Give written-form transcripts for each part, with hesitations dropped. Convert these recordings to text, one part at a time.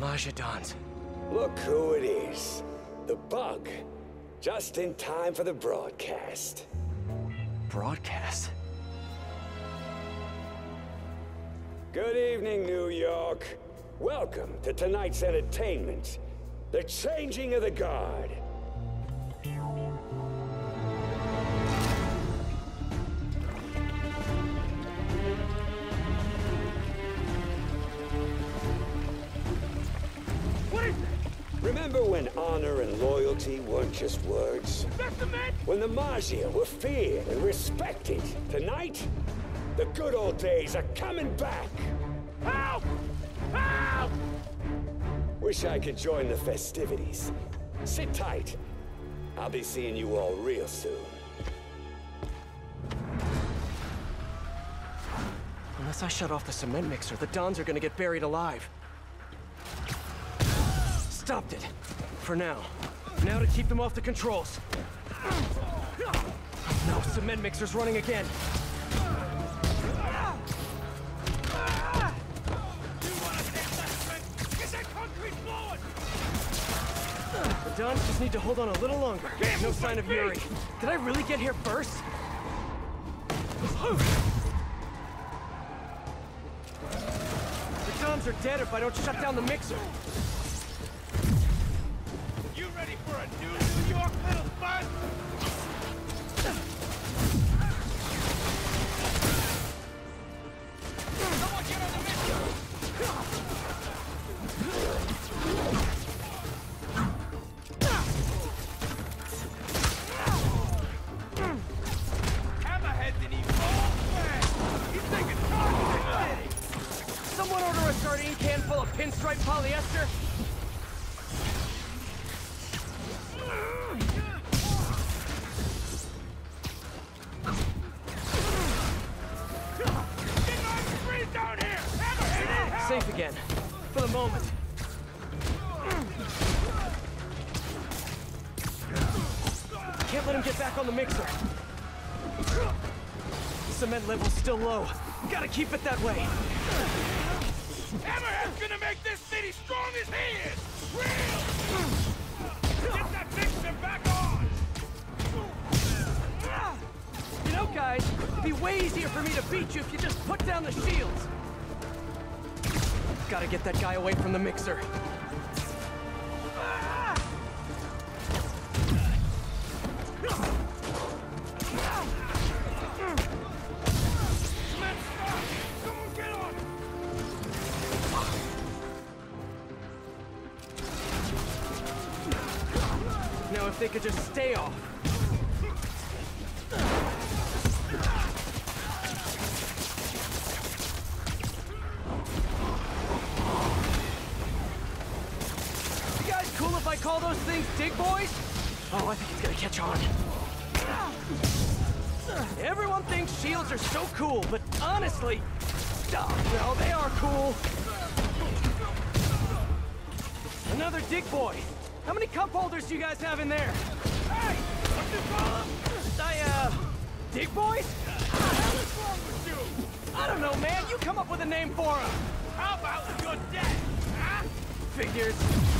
Majidons. Look who it is. The Bug. Just in time for the broadcast. Broadcast? Good evening, New York. Welcome to tonight's entertainment. The Changing of the Guard. Remember when honor and loyalty weren't just words? When the Maggia were feared and respected? Tonight, the good old days are coming back! Help! Help! Wish I could join the festivities. Sit tight. I'll be seeing you all real soon. Unless I shut off the cement mixer, the Dons are gonna get buried alive. Stopped it. For now. Now to keep them off the controls. No, cement mixer's running again. The Dons just need to hold on a little longer. No sign of Yuri. Did I really get here first? The Dons are dead if I don't shut down the mixer. You ready for a New York little fun? Someone get on the mixer! Hammerhead's an evolved man! He's taking charge of this city! Someone order a sardine can full of pinstripe polyester? Safe again. For the moment. Can't let him get back on the mixer. Cement level's still low. Gotta keep it that way. Hammerhead's gonna make this city strong as he is! Real! Get that mixer back on! You know, guys, it'd be way easier for me to beat you if you just put down the shields. Gotta get that guy away from the mixer. Someone get on! Now if they could just stay off. If I call those things dig boys? Oh, I think it's gonna catch on. Everyone thinks shields are so cool, but honestly, well, they are cool. Another dig boy. How many cup holders do you guys have in there? Hey! What you call them? Dig boys? What the hell is wrong with you? I don't know, man. You come up with a name for them. How about you're dead? Huh? Figures.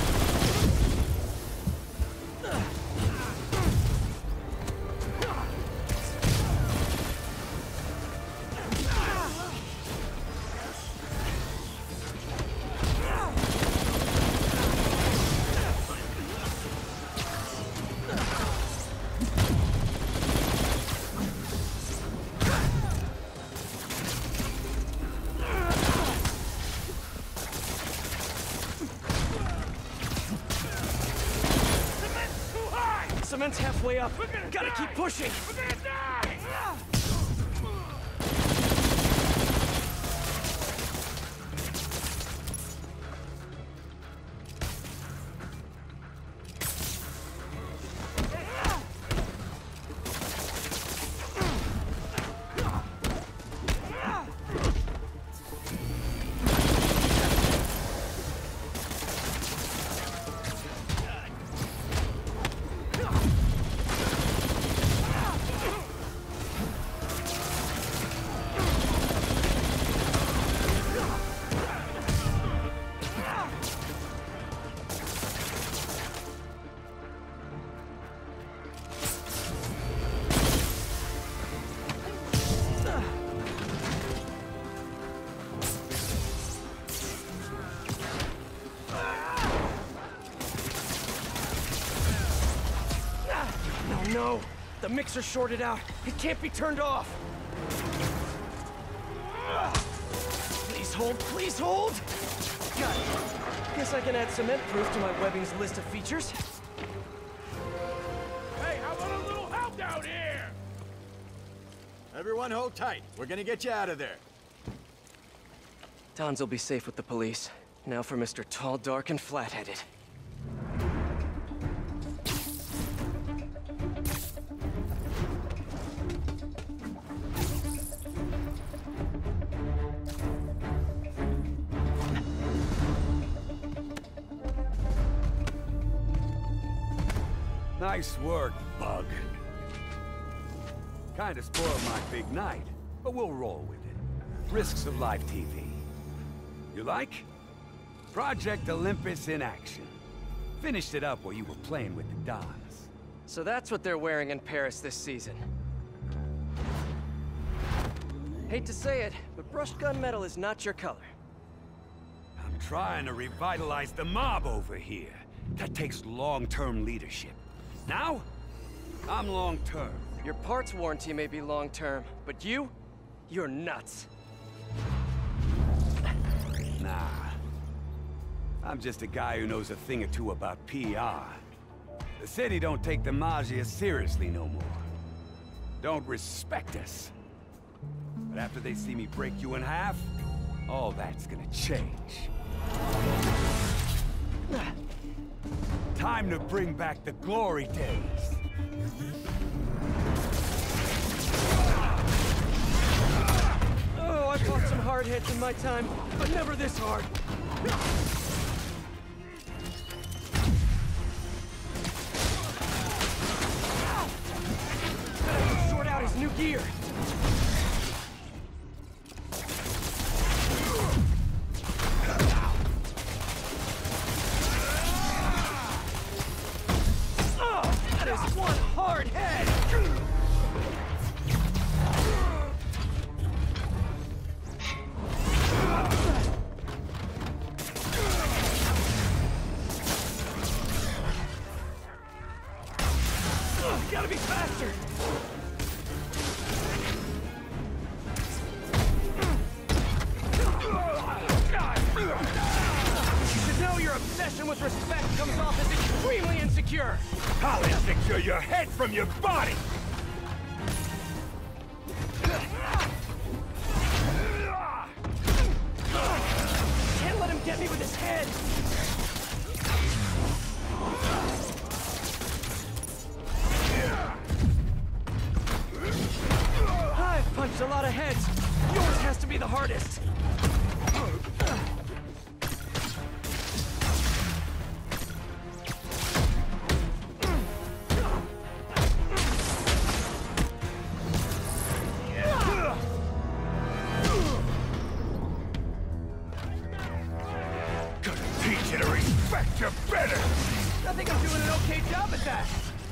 Cement's halfway up. Gotta keep pushing. We're gonna die! No! The mixer's shorted out. It can't be turned off! Please hold, please hold! Got it. Guess I can add cement proof to my webbing's list of features. Hey, how about a little help out here? Everyone hold tight. We're gonna get you out of there. Don's will be safe with the police. Now for Mr. Tall, Dark, and Flat-Headed. Nice work, Bug. Kinda spoiled my big night, but we'll roll with it. Risks of live TV. You like? Project Olympus in action. Finished it up while you were playing with the Dons. So that's what they're wearing in Paris this season. Hate to say it, but brushed gunmetal is not your color. I'm trying to revitalize the mob over here. That takes long-term leadership. Now, I'm long-term. Your parts warranty may be long-term, but you're nuts. Nah. I'm just a guy who knows a thing or two about PR. The city don't take the Maggia seriously no more. Don't respect us. But after they see me break you in half, all that's gonna change. Time to bring back the glory days. Oh, I've fought some hard hits in my time, but never this hard. Sort out his new gear. That is one hard head! Gotta be faster! You should know your obsession with respect comes off as extremely insecure! I'll insecure your head from your body! Can't let him get me with his head! I've punched a lot of heads. Yours has to be the hardest. Gonna teach you to respect you better! I think I'm doing an okay job at that.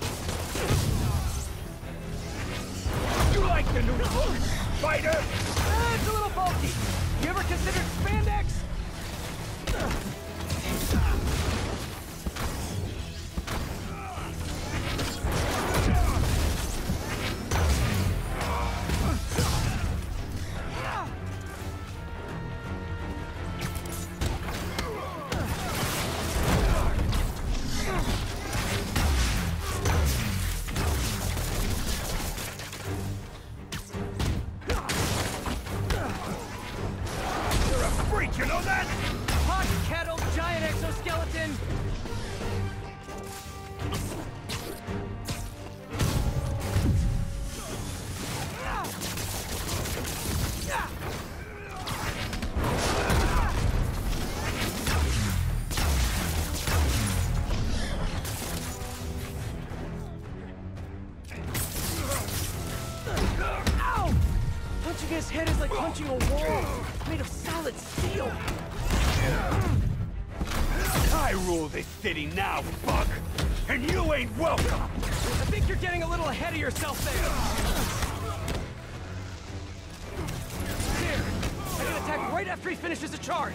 You like the new look, fighter? It's a little bulky. You ever considered spandex? You know that? Hot kettle, giant exoskeleton. Ow! Punching his head is like punching a wall, made of solid steel. I rule this city now, Bug! And you ain't welcome! I think you're getting a little ahead of yourself there. Here, I can attack right after he finishes a charge.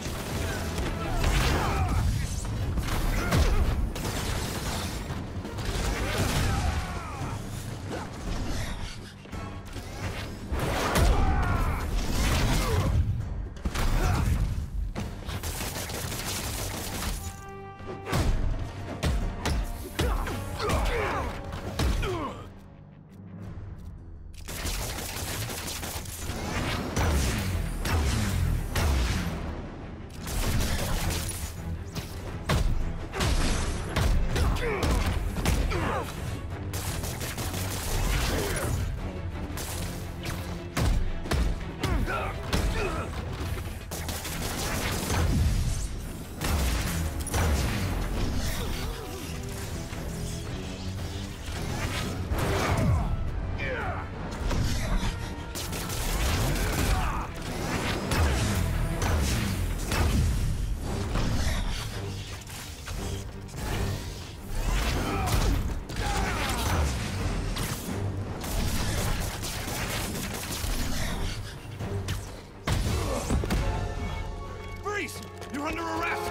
under arrest!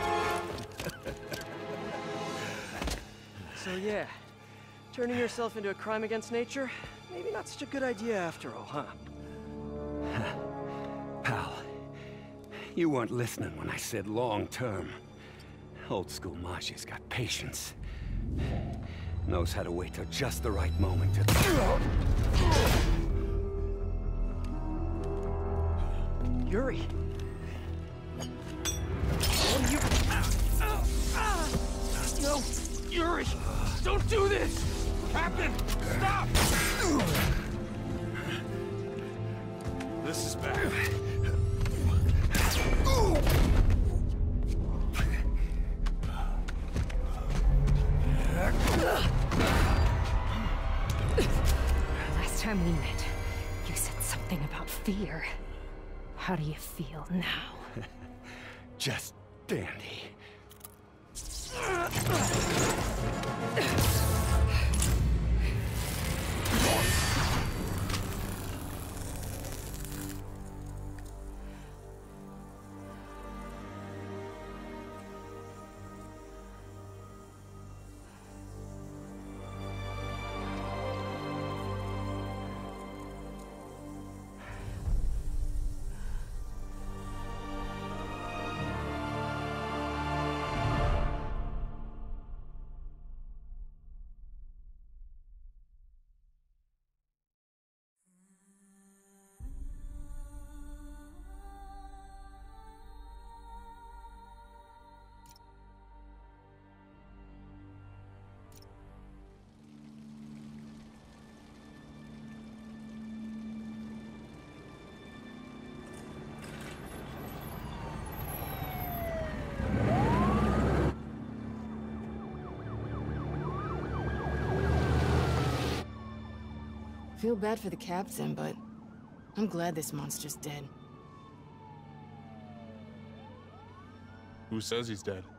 So yeah, turning yourself into a crime against nature, maybe not such a good idea after all, huh? Pal, you weren't listening when I said long-term. Old school Majia's got patience. Knows how to wait till just the right moment to... Yuri! What are you... No! Yuri! Don't do this! Captain, stop! This is bad. Last time we met, you said something about fear. How do you feel now? Just dandy. Feel bad for the captain, but I'm glad this monster's dead. Who says he's dead?